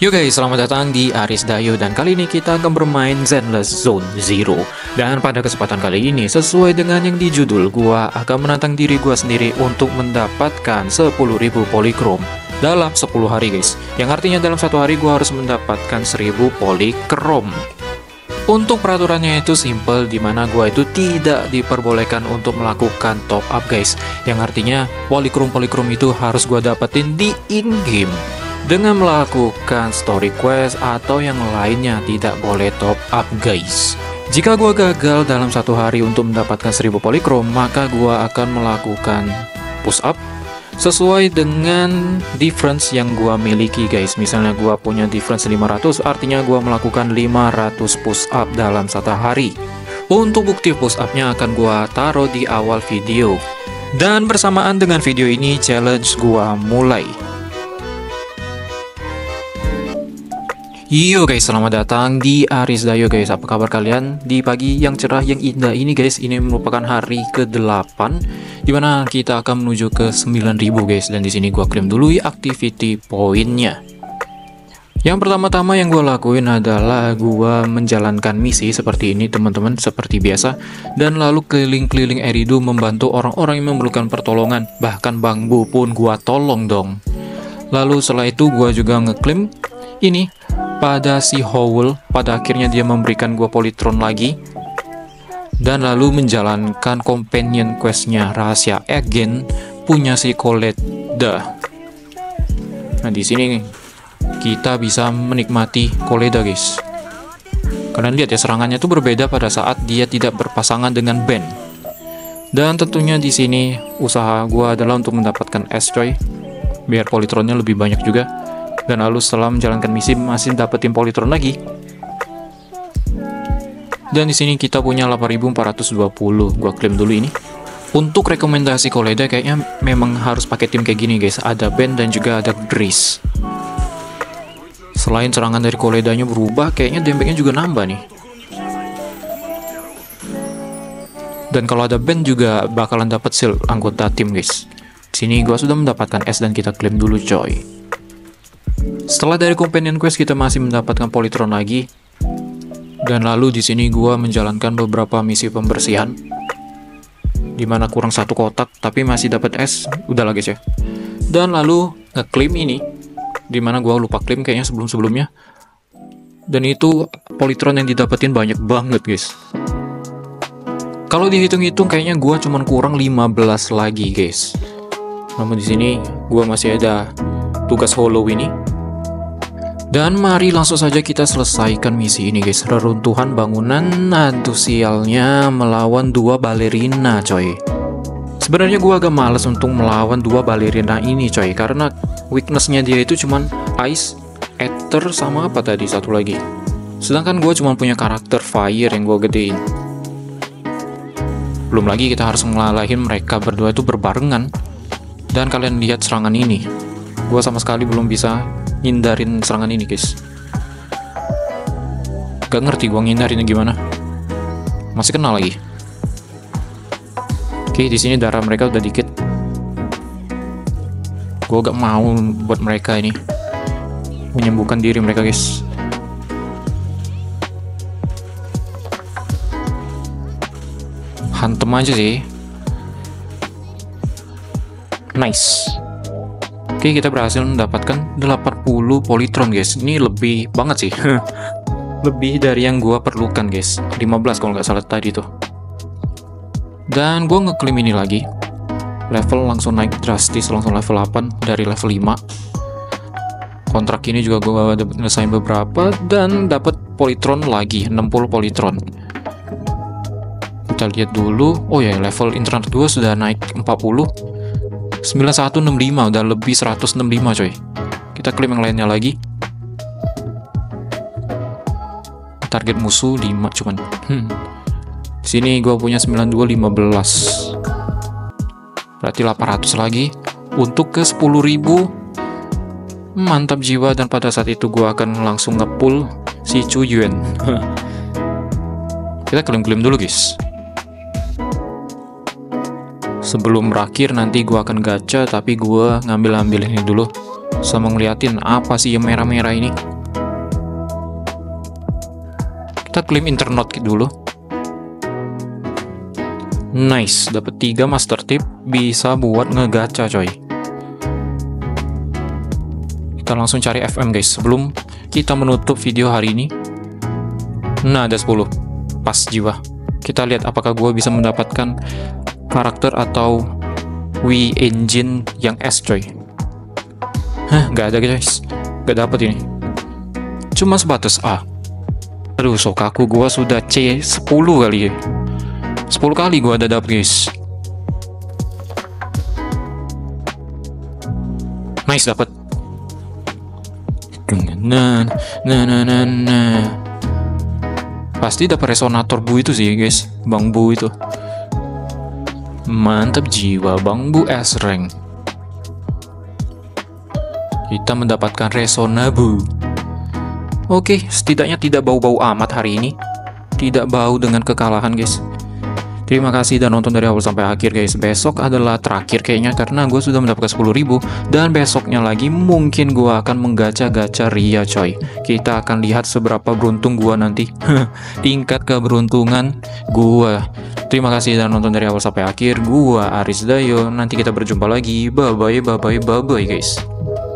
Yo guys, selamat datang di Aris Dayo dan kali ini kita akan bermain Zenless Zone Zero. Dan pada kesempatan kali ini, sesuai dengan yang di judul, gua akan menantang diri gua sendiri untuk mendapatkan 10.000 polychrome dalam 10 hari guys. Yang artinya dalam satu hari gua harus mendapatkan 1000 polychrome. Untuk peraturannya itu simple, dimana gua itu tidak diperbolehkan untuk melakukan top up guys. Yang artinya polychrome itu harus gua dapetin di in-game dengan melakukan story quest atau yang lainnya, tidak boleh top up guys. Jika gua gagal dalam satu hari untuk mendapatkan 1000 polychrome, maka gua akan melakukan push up sesuai dengan difference yang gua miliki guys. Misalnya gua punya difference 500, artinya gua melakukan 500 push up dalam satu hari. Untuk bukti push upnya akan gua taruh di awal video. Dan bersamaan dengan video ini, challenge gua mulai. Yo guys, selamat datang di Aris Dayo guys. Apa kabar kalian di pagi yang cerah yang indah ini guys? Ini merupakan hari ke-8 dimana kita akan menuju ke 9.000 guys. Dan di sini gua klaim dulu activity poinnya. Yang pertama-tama yang gua lakuin adalah gua menjalankan misi seperti ini teman-teman, seperti biasa. Dan lalu keliling-keliling Eridu membantu orang-orang yang memerlukan pertolongan. Bahkan Bang Bu pun gua tolong dong. Lalu setelah itu gua juga ngeklaim ini pada si Howl. Pada akhirnya dia memberikan gua polytron lagi, dan lalu menjalankan companion questnya rahasia agent punya si Koleda. Nah di sini kita bisa menikmati Koleda guys. Kalian lihat ya, serangannya tuh berbeda pada saat dia tidak berpasangan dengan Ben. Dan tentunya di sini usaha gua adalah untuk mendapatkan S-Joy biar polytronnya lebih banyak juga. Dan lalu setelah menjalankan misi masih dapetin polytron lagi. Dan di sini kita punya 8.420. Gua klaim dulu ini. Untuk rekomendasi Koleda kayaknya memang harus pakai tim kayak gini guys. Ada Ben dan juga ada Grace. Selain serangan dari Koledanya berubah, kayaknya damage-nya juga nambah nih. Dan kalau ada Ben juga bakalan dapat shield anggota tim guys. Di sini gua sudah mendapatkan S dan kita klaim dulu coy. Setelah dari companion quest kita masih mendapatkan polytron lagi. Dan lalu di sini gua menjalankan beberapa misi pembersihan, dimana kurang satu kotak tapi masih dapat S. Udah lah guys ya. Dan lalu ngeklaim ini, dimana gua lupa klaim kayaknya sebelum-sebelumnya. Dan itu polytron yang didapetin banyak banget guys. Kalau dihitung-hitung kayaknya gua cuman kurang 15 lagi guys. Namun di sini gua masih ada tugas hollow ini. Dan mari langsung saja kita selesaikan misi ini guys. Reruntuhan bangunan, aduh sialnya, melawan 2 balerina coy. Sebenarnya gua agak males untuk melawan 2 balerina ini coy, karena weaknessnya dia itu cuman ice, ether, sama apa tadi satu lagi. Sedangkan gua cuma punya karakter fire yang gua gedein. Belum lagi kita harus ngalahin mereka berdua itu berbarengan. Dan kalian lihat serangan ini, gua sama sekali belum bisa hindarin serangan ini guys. Gak ngerti gua ngindarinnya gimana. Masih kena lagi. Oke, di sini darah mereka udah dikit. Gua gak mau buat mereka ini menyembuhkan diri mereka guys. Hantem aja sih. Nice. Oke, kita berhasil mendapatkan 80 polytron guys. Ini lebih banget sih. Lebih dari yang gua perlukan guys. 15 kalau nggak salah tadi tuh. Dan gua ngeklaim ini lagi. Level langsung naik drastis, langsung level 8 dari level 5. Kontrak ini juga gua udah nyelesain beberapa dan dapat polytron lagi, 60 polytron. Kita lihat dulu. Oh ya, level internet 2 sudah naik 40. 9165, udah lebih 165 coy. Kita klaim yang lainnya lagi. Target musuh 5 cuman. Di sini gua punya 9215. Berarti 800 lagi untuk ke 10.000. Mantap jiwa, dan pada saat itu gua akan langsung nge-pull si Chu Yuan. Kita klaim-klaim dulu guys. Sebelum berakhir nanti gua akan gacha, tapi gua ngambil ini dulu sama ngeliatin apa sih yang merah-merah ini. Kita klaim internet dulu. Nice, dapat 3 master tip, bisa buat ngegacha coy. Kita langsung cari FM guys sebelum kita menutup video hari ini. Nah, ada 10. Pas jiwa. Kita lihat apakah gue bisa mendapatkan karakter atau Wii Engine yang S coy. Hah, nggak ada guys. Nggak dapet ini. Cuma sebatas A. Aduh, Shokaku gue sudah C10 kali ya. 10 kali gue ada dapet guys. Nice, dapet. Nah. Pasti dapat resonator Bu itu sih guys, Bang Bu itu. Mantap jiwa, Bang Bu S rank. Kita mendapatkan resonabu. Oke, setidaknya tidak bau-bau amat hari ini. Tidak bau dengan kekalahan guys. Terima kasih dan nonton dari awal sampai akhir guys. Besok adalah terakhir kayaknya karena gue sudah mendapatkan 10.000. Dan besoknya lagi mungkin gue akan menggacha-gacha Ria coy. Kita akan lihat seberapa beruntung gue nanti. Tingkat keberuntungan gue. Terima kasih dan nonton dari awal sampai akhir. Gue Aris Dayo. Nanti kita berjumpa lagi. Bye bye guys.